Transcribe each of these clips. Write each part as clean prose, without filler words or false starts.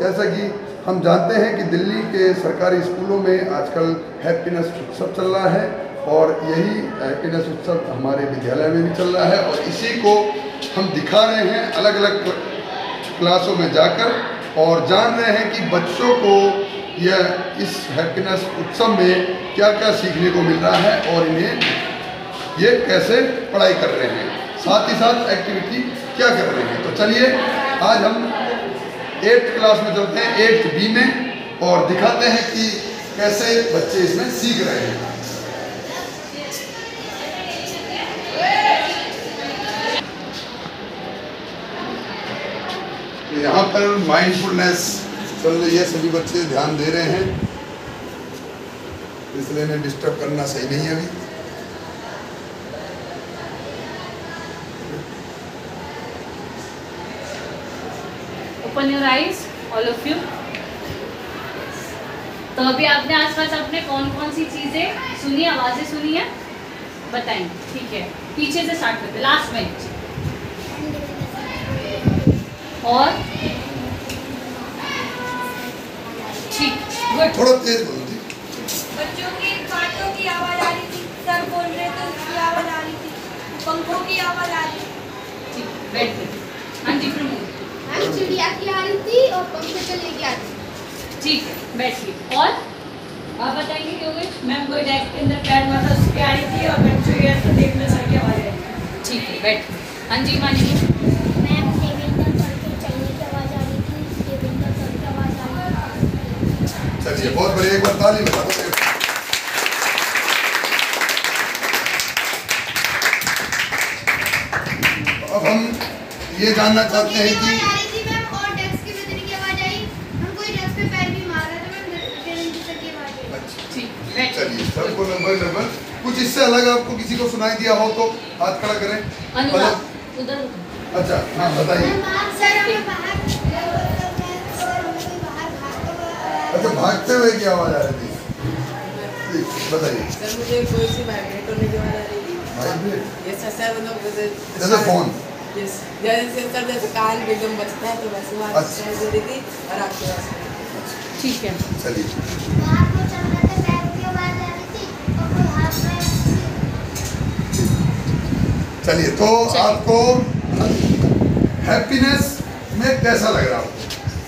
जैसा कि हम जानते हैं कि दिल्ली के सरकारी स्कूलों में आजकल हैप्पीनेस उत्सव चल रहा है और यही हैप्पीनेस उत्सव हमारे विद्यालय में भी चल रहा है और इसी को हम दिखा रहे हैं अलग अलग क्लासों में जाकर और जान रहे हैं कि बच्चों को यह इस हैप्पीनेस उत्सव में क्या क्या सीखने को मिल रहा है और इन्हें ये कैसे पढ़ाई कर रहे हैं, साथ ही साथ एक्टिविटी क्या कर रहे हैं। तो चलिए आज हम 8th क्लास में चलते हैं, 8th B में, और दिखाते हैं कि कैसे बच्चे इसमें सीख रहे हैं। तो यहाँ पर माइंडफुलनेस चल रही है, सभी बच्चे ध्यान दे रहे हैं, इसलिए इन्हें डिस्टर्ब करना सही नहीं है अभी। Open your eyes, all of you. तो अभी आपने आसपास अपने कौन कौन सी चीजें सुनी, आवाजें सुनी है, बताएं। ठीक है, पीछे से स्टार्ट करते, लास्ट में। और ठीक, गुड। थोड़ा तेज बोलो जी। बच्चों की कांटों की आवाज आ रही थी, सर बोल रहे थे उसकी आवाज आ रही थी, पंखों की आवाज आ रही थी। ठीक, बैठ गए। हाँ जी, प्रमोद। चिड़िया की आ रही थी और पंखे चलने की आ रही थी। ठीक है, बैठिए। और आप बताएंगे कि हो गए? मैम कोई डेस्क के अंदर पैर मारा उसकी आ रही थी और बच्चों के ऐसे देखने सर की आवाज आ रही थी। ठीक है, बैठ। हाँ जी, मानिए। मैम टेबल पर सर के चलने की आवाज आ रही थी, टेबल पर सर की आवाज आ रही थी। चलिए, बहुत बढ़िया, एक बार ताली बजा दो। अब हम ये जानना चाहते हैं कि चलिए सबको नंबर कुछ इससे अलग आपको किसी को सुनाई दिया हो तो हाथ खड़ा करें। उधर। अच्छा, हाँ बताइए। अच्छा, भागते हुए की आवाज आ रही थी, बताइए। सर मुझे कोई सी वाइब्रेट होने की आवाज आ रही थी। वाइब्रेट? यस सर, मतलब जैसे फोन? यस, जैसे सर जैसे कान एकदम बजता है तो वैसे आवाज आ रही थी और आपकी आवाज। ठीक है, चलिए। चलिए, तो आपको हैप्पीनेस में कैसा लग रहा हो?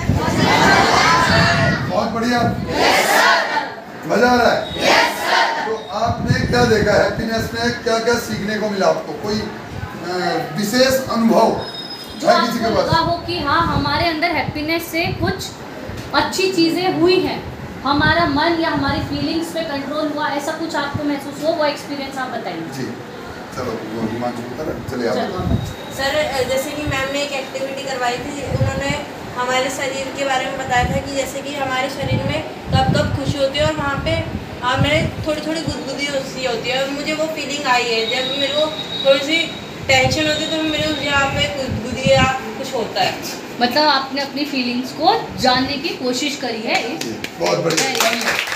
बहुत बढ़िया, मजा आ रहा है। तो आपने क्या देखा हैप्पीनेस में, क्या क्या सीखने को मिला आपको? कोई विशेष अनुभव जो आपको लगा हो कि हाँ हमारे अंदर हैप्पीनेस से कुछ अच्छी चीजें हुई हैं, हमारा मन या हमारी फीलिंग्स पे कंट्रोल हुआ, ऐसा कुछ आपको महसूस हो, वो एक्सपीरियंस आप बताइए। जी, चलो चलिए आप। सर जैसे कि मैम ने एक एक्टिविटी करवाई थी, उन्होंने हमारे शरीर के बारे में बताया था कि जैसे कि हमारे शरीर में कब कब खुशी होती है और वहाँ पे मेरे थोड़ी थोड़ी गुदगुदी सी होती है और मुझे वो फीलिंग आई है। जब मेरे को थोड़ी सी टेंशन होती है तो मेरे यहाँ पे गुदगुदी या कुछ होता है। मतलब आपने अपनी फीलिंग्स को जानने की कोशिश करी है। बहुत बढ़िया।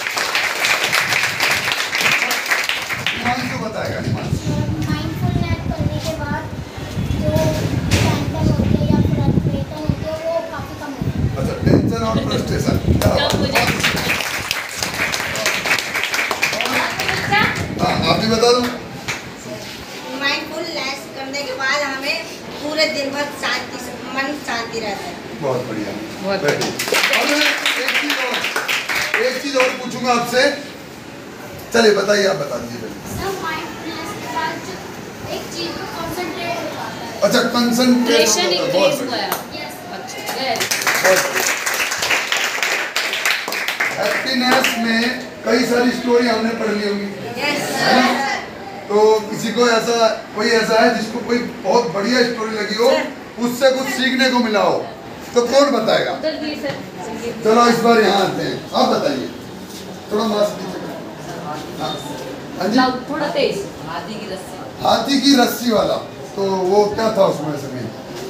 बताएगा माइंडफुलनेस करने के बाद जो टेंशन होती है या फ्रस्ट्रेशन होती है वो काफी कम होती है। अच्छा, टेंशन और फ्रस्ट्रेशन हाँ, आप भी बता दो। माइंडफुलनेस करने के बाद हमें पूरे दिन भर मन शांति रहता है। बहुत बढ़िया, बहुत बढ़िया। एक चीज और पूछूंगा आपसे, चलिए बताइए, आप बता दीजिए। माइंडफुलनेस के बाद एक चीज पर कंसंट्रेट हो पाता है। अच्छा, कंसंट्रेशन इंक्रीज हुआ है। हैप्पीनेस में कई सारी स्टोरी हमने पढ़ ली होंगी, तो किसी को ऐसा कोई ऐसा है जिसको कोई बहुत बढ़िया स्टोरी लगी हो, उससे कुछ सीखने को मिला हो, तो कौन बताएगा? चलो इस बार यहाँ आते हैं, आप बताइए। थोड़ा मास्क थोड़ा तेज। हाथी की रस्सी वाला, तो वो क्या था उसमें समय?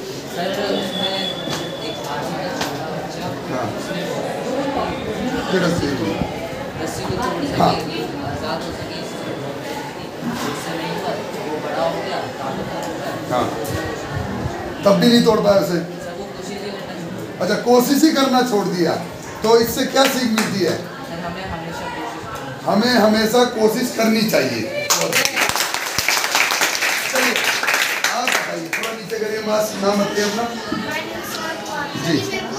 रस्सी को तोड़ सके, आजाद हो सके, उससे नहीं हुआ तो वो बड़ा हो गया, ताकतवर हो गया। हाँ, तब भी नहीं तोड़ पाया उसे। सब वो कोशिश ही करना अच्छा, कोशिश ही करना छोड़ दिया, तो इससे क्या सीख मिलती है? सर हमें हमेशा कोशिश करनी हमें हमेशा कोशिश करनी चाहिए। चलिए आप बताइए, थोड़ा नीचे करिए, मास्क नाम बताइए अपना। जी।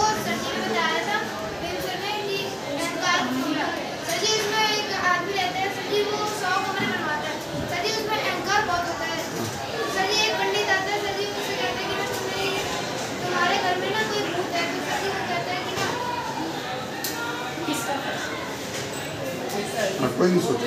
कोई नहीं सोच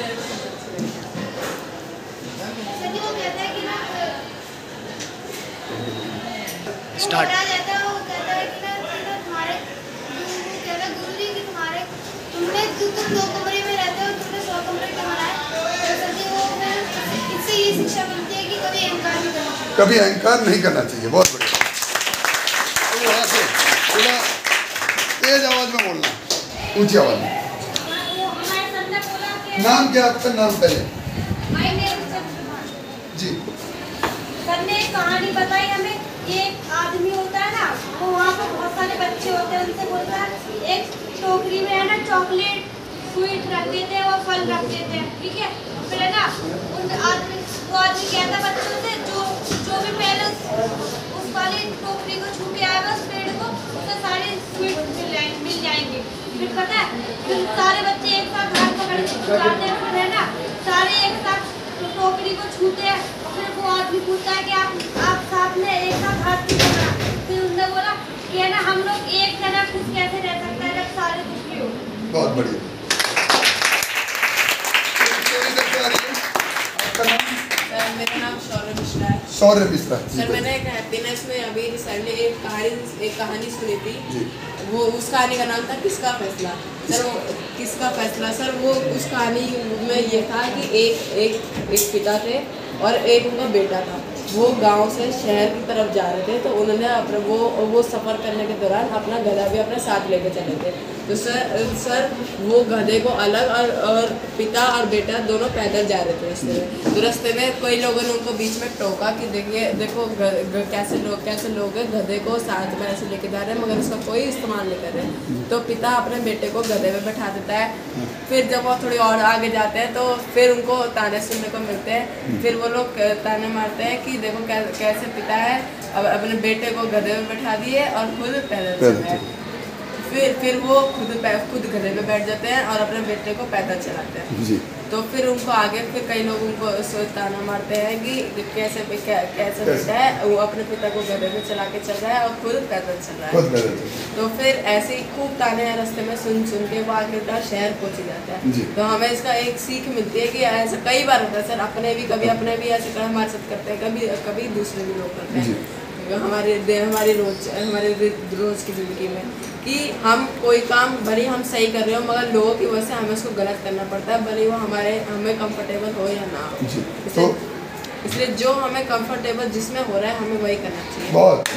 स्टार्ट जाता है, वो कहता है कि ना तुम्हारे गुरुजी कि तुम्हारे तुम 2 कमरे में रहते हो, तुमने 100 कमरे क्यों बनाए? तो सर जी वो फिर इससे ये शिक्षा मिलती है कि कभी अहंकार नहीं करना चाहिए। कभी अहंकार नहीं करना चाहिए। बहुत बढ़िया। वहाँ से थोड़ा तेज आवाज में बोलना, ऊंची आवाज में। नाम क्या आपका? नाम पहले जी। सर ने एक कहानी बताई हमें। एक आदमी होता है ना, वो वहाँ पर बहुत सारे बच्चे होते हैं, उनसे बोलता है एक टोकरी में है ना चॉकलेट स्वीट रख देते हैं और फल रख देते हैं, ठीक है। फिर है ना उन आदमी कहता बच्चों से जो भी पहले उस वाली टोकरी को छू के आएगा उस पेड़ को, उससे सारे स्वीट मिल जाएंगे। फिर पता है फिर सारे बच्चे एक साथ हाथ पकड़ के छुड़ाते हैं, फिर है ना सारे एक साथ टोकरी को छूते हैं। फिर वो आदमी पूछता है कि आप साथ में एक साथ हाथ क्यों पकड़ा? फिर उसने बोला कि है ना हम लोग एक जना खुश कैसे रह सकता है जब सारे दुखी हो। बहुत बढ़िया। सर मेरा नाम शौर्य मिश्रा है। शौर्य मिश्रा। सर मैंने एक हैप्पीनेस में अभी रिसेंटली एक कहानी सुनी थी जी। वो उस कहानी का नाम था किसका फैसला। सर वो किसका फैसला, सर वो उस कहानी में ये था कि एक पिता थे और एक उनका बेटा था। वो गांव से शहर की तरफ जा रहे थे, तो उन्होंने अपने वो सफ़र करने के दौरान अपना गधा भी अपने साथ लेके चले थे। तो सर वो गधे को अलग और पिता और बेटा दोनों पैदल जा रहे थे रास्ते में। तो रास्ते में कई लोगों ने उनको बीच में टोका कि देखो कैसे लोग हैं गधे को साथ में ऐसे लेके जा रहे हैं मगर उसका कोई इस्तेमाल नहीं कर रहे। तो पिता अपने बेटे को गधे में बैठा देता है। फिर जब वो थोड़ी और आगे जाते हैं तो फिर उनको ताने सुनने को मिलते हैं। फिर वो लोग ताने मारते हैं कि देखो कैसे पिता है अब अपने बेटे को गधे में बैठा दिए और खुद पैदल चल रहा है। फिर वो खुद गधे में बैठ जाते हैं और अपने बेटे को पैदल चलाते हैं जी। तो फिर उनको आगे फिर कई लोग उनको ताना मारते हैं कि कैसे बेटा है वो अपने पिता को गधे में चला के चल रहा है और खुद पैदल चल रहा है। तो फिर ऐसे ही खूब ताने हैं रास्ते में सुन के वो आखिरकार शहर पहुंच जाता है। तो हमें इसका एक सीख मिलती है कि ऐसा कई बार होता है सर, अपने भी ऐसे हमारे साथ करते हैं, कभी दूसरे भी लोग करते हैं हमारे रोज की जिंदगी में कि हम कोई काम भले हम सही कर रहे हो मगर लोगों की वजह से हमें उसको गलत करना पड़ता है, भले वो हमें कंफर्टेबल हो या ना हो। इसलिए जो हमें कंफर्टेबल जिसमें हो रहा है हमें वही करना चाहिए। बहुत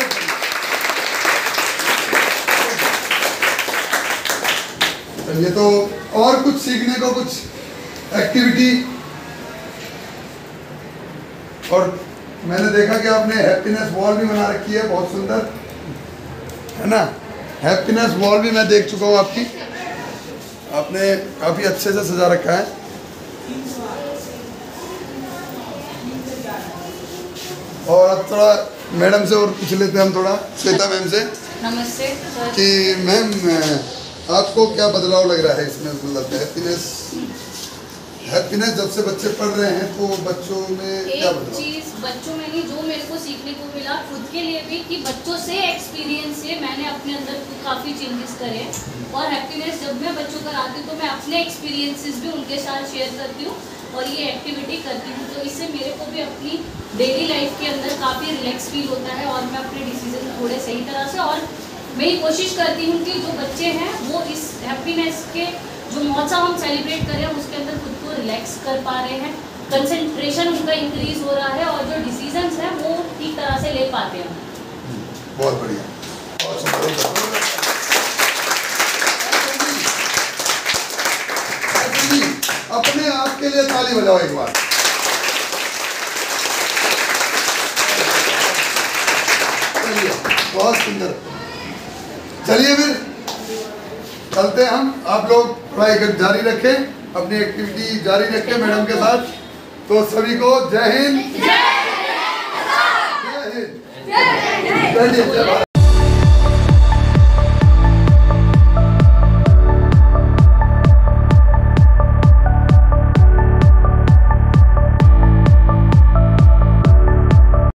चलिए, तो और कुछ सीखने को कुछ एक्टिविटी। और मैंने देखा कि आपने हैप्पीनेस वॉल भी बना रखी है, बहुत सुंदर है ना। हैप्पीनेस वॉल भी मैं देख चुका हूँ आपकी, आपने काफ़ी अच्छे से सजा रखा है। और अब थोड़ा मैडम से और पूछ लेते हैं हम, थोड़ा श्वेता मैम से। नमस्ते सर। कि मैम आपको क्या बदलाव लग रहा है इसमें, मतलब हैप्पीनेस जब से बच्चे पढ़ रहे हैं तो बच्चों में क्या बदलाव? एक चीज़ बच्चों में नहीं, जो मेरे को सीखने को मिला खुद के लिए भी कि बच्चों से एक्सपीरियंस से मैंने अपने अंदर काफ़ी चेंजेस करे। और हैप्पीनेस जब मैं बच्चों पर आती हूँ तो मैं अपने एक्सपीरियंसेस भी उनके साथ शेयर करती हूँ और ये एक्टिविटी करती हूँ। तो इससे मेरे को भी अपनी डेली लाइफ के अंदर काफ़ी रिलैक्स फील होता है और मैं अपने डिसीजन थोड़े सही तरह से, और मैं ये कोशिश करती हूँ कि जो बच्चे हैं वो इस हैप्पीनेस के जो महोत्सव हम सेलिब्रेट करें उसके अंदर खुद को रिलैक्स कर पा रहे हैं, कंसंट्रेशन उनका इंक्रीज हो रहा है और जो डिसीजंस हैं वो ठीक तरह से ले पाते हैं। बहुत बढ़िया, बहुत सुंदर। अपने आप के लिए ताली बजाओ एक बार। चलिए, बहुत सुंदर। चलिए फिर चलते हैं हम। आप लोग पढ़ाई जारी रखें, अपनी एक्टिविटी जारी रखें मैडम के साथ। तो सभी को जय हिंद, जय हिंद, जय हिंद।